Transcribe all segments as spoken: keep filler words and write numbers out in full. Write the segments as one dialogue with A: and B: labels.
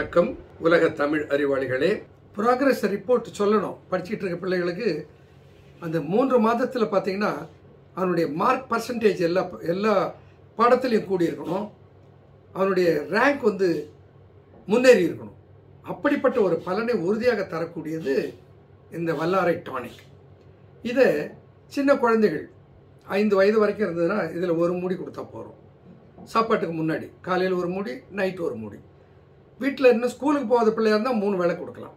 A: வணக்கம் உலக Tamil அறிவாளிகளே. Progress report சொல்லணும் படிச்சுட்டு இருக்க பிள்ளைகளுக்கு. அந்த மூன்று மாதத்தில் பார்த்தீங்கன்னா அவனுடைய மார்க் பர்சன்டேஜ் எல்லா எல்லா பாடத்திலையும் கூடியிருக்கணும். அவனுடைய ரேங்க் வந்து முன்னேறி இருக்கணும். அப்படிப்பட்ட ஒரு பலனை உறுதியாக தரக்கூடியது இந்த வல்லாரை டானிக். இதை சின்ன குழந்தைகள் ஐந்து வயது வரைக்கும் இருந்ததுன்னா இதில் ஒரு மூடி கொடுத்தா போகிறோம். சாப்பாட்டுக்கு முன்னாடி காலையில் ஒரு மூடி, நைட்டு ஒரு மூடி. வீட்டில் இன்னும் ஸ்கூலுக்கு போகாத பிள்ளையாக இருந்தால் மூணு வேளை கொடுக்கலாம்.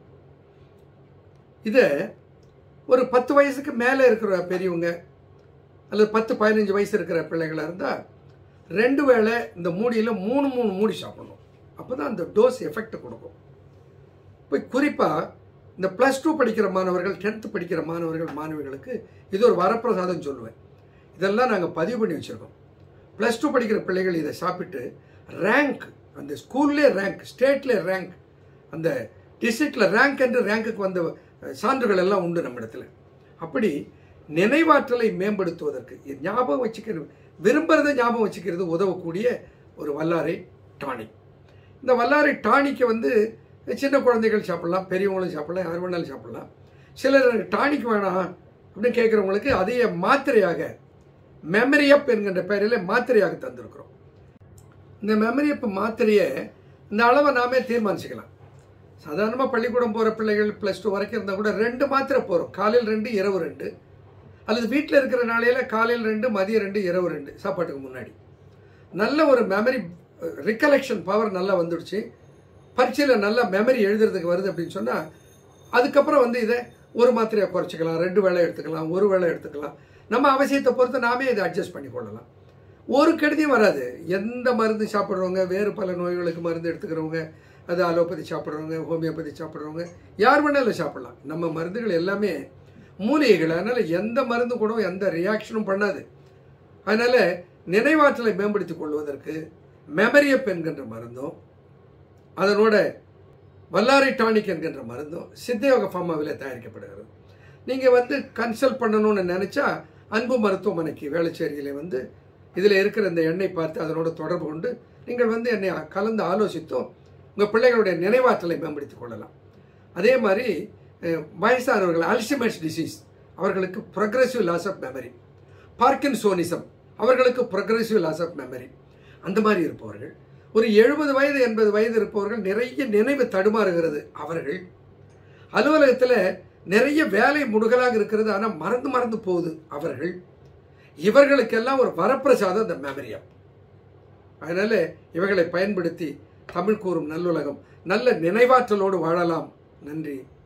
A: இதை ஒரு பத்து வயசுக்கு மேலே இருக்கிற பெரியவங்க அல்லது பத்து பதினஞ்சு வயசு இருக்கிற பிள்ளைகளாக இருந்தால் ரெண்டு வேளை இந்த மூடியில் மூணு மூணு மூடி சாப்பிடணும். அப்போ தான் அந்த டோஸ் எஃபெக்ட் கொடுக்கும். இப்போ குறிப்பாக இந்த ப்ளஸ் டூ படிக்கிற மாணவர்கள், டென்த்து படிக்கிற மாணவர்கள் மாணவிகளுக்கு இது ஒரு வரப்பிரசாதம் சொல்லுவேன். இதெல்லாம் நாங்கள் பதிவு பண்ணி வச்சுருக்கோம். ப்ளஸ் டூ படிக்கிற பிள்ளைகள் இதை சாப்பிட்டு ரேங்க், அந்த ஸ்கூல்லே ரேங்க், ஸ்டேட்ல ரேங்க், அந்த டிஸ்ட்ரிக்டில் ரேங்க் என்று ரேங்க்குக்கு வந்த சான்றுகள் எல்லாம் உண்டு நம்ம இடத்துல. அப்படி நினைவாற்றலை மேம்படுத்துவதற்கு, ஞாபகம் வச்சுக்கிறது, விரும்புகிறத ஞாபகம் வச்சுக்கிறது உதவக்கூடிய ஒரு வல்லாரை டானிக். இந்த வல்லாரை டானிக்கை வந்து சின்ன குழந்தைகள் சாப்பிட்லாம், பெரியவங்களும் சாப்பிட்லாம், யார் வேணாலும் சாப்பிட்லாம். சிலர் டானிக் வேணாம் அப்படின்னு கேட்குறவங்களுக்கு அதையே மாத்திரையாக மெமரி அப் என்கின்ற பெயரில் மாத்திரையாக தந்திருக்கிறோம். இந்த மெமரி அப் மாத்திரையை இந்த அளவை நாமே தீர்மானிச்சுக்கலாம். சாதாரணமாக பள்ளிக்கூடம் போகிற பிள்ளைகள் ப்ளஸ் டூ வரைக்கும் இருந்தால் கூட ரெண்டு மாத்திரை போகிறோம். காலையில் ரெண்டு, இரவு ரெண்டு. அல்லது வீட்டில் இருக்கிற நாளையில் காலையில் ரெண்டு, மதியம் ரெண்டு, இரவு ரெண்டு, சாப்பாட்டுக்கு முன்னாடி. நல்ல ஒரு மெமரி ரிகலெக்ஷன் பவர் நல்லா வந்துடுச்சு, பரீட்சையில் நல்லா மெமரி எழுதுறதுக்கு வருது அப்படின்னு சொன்னால் அதுக்கப்புறம் வந்து இதை ஒரு மாத்திரையை குறைச்சிக்கலாம், ரெண்டு வேளை எடுத்துக்கலாம், ஒரு வேளை எடுத்துக்கலாம். நம்ம அவசியத்தை பொறுத்து நாமே இதை அட்ஜஸ்ட் பண்ணி கொள்ளலாம். ஒரு கெடுதியும் வராது. எந்த மருந்து சாப்பிட்றவங்க, வேறு பல நோய்களுக்கு மருந்து எடுத்துக்கிறவங்க, அது அலோபதி சாப்பிட்றவங்க, ஹோமியோபதி சாப்பிட்றவங்க, யார் வேணாலும் சாப்பிட்லாம். நம்ம மருந்துகள் எல்லாமே மூலிகைகள். அதனால் எந்த மருந்து கூட எந்த ரியாக்ஷனும் பண்ணாது. அதனால் நினைவாற்றலை மேம்படுத்திக் கொள்வதற்கு மெமரி அப் என்கின்ற மருந்தும் அதனோட வல்லாரை டானிக் என்கின்ற மருந்தும் சித்தயோக ஃபார்மாவில் தயாரிக்கப்படுகிறது. நீங்கள் வந்து கன்சல்ட் பண்ணணும்னு நினச்சா அன்பு மருத்துவமனைக்கு வேளச்சேரியில் வந்து இதில் இருக்கிற இந்த எண்ணெய் பார்த்து அதனோட தொடர்பு கொண்டு நீங்கள் வந்து என்னை கலந்து ஆலோசித்தும் உங்கள் பிள்ளைகளுடைய நினைவாற்றலை மேம்படுத்திக் கொள்ளலாம். அதே மாதிரி வயசானவர்கள், அல்சைமர்ஸ் டிசீஸ் அவர்களுக்கு progressive loss of memory, parkinsonism அவர்களுக்கு ப்ரொக்ரெசிவ் லாஸ் ஆஃப் மெமரி, அந்த மாதிரி இருப்பவர்கள், ஒரு எழுபது வயது எண்பது வயது இருப்பவர்கள் நிறைய நினைவு தடுமாறுகிறது அவர்கள், அலுவலகத்தில் நிறைய வேலை முடுகலாக இருக்கிறது ஆனால் மறந்து மறந்து போகுது அவர்கள், இவர்களுக்கெல்லாம் ஒரு வரப்பிரசாதம் இந்த மெமரி அப். அதனால இவைகளை பயன்படுத்தி தமிழ் கூறும் நல்லுலகம் நல்ல நினைவாற்றலோடு வாழலாம். நன்றி.